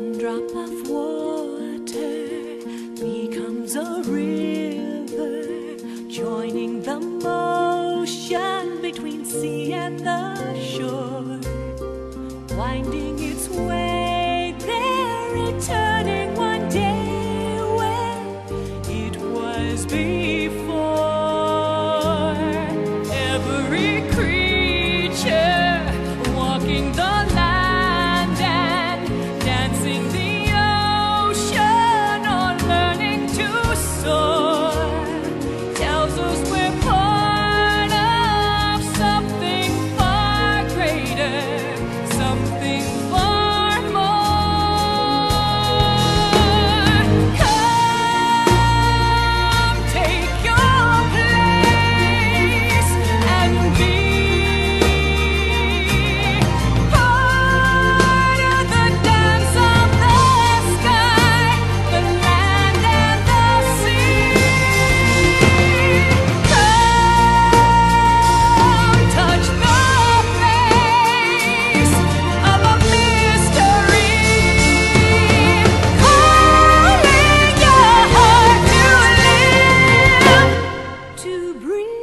One drop of water becomes a river, joining the motion between sea and the shore, winding its way there, returning one day where it was before. Every creature walking the land and dancing the ocean, or learning to soar, tells us we're part of something far greater, something far more. Come, take your place and be part of the dance of the sky, the land and the sea. Come, touch the face of a mystery, calling your heart to live, to breathe.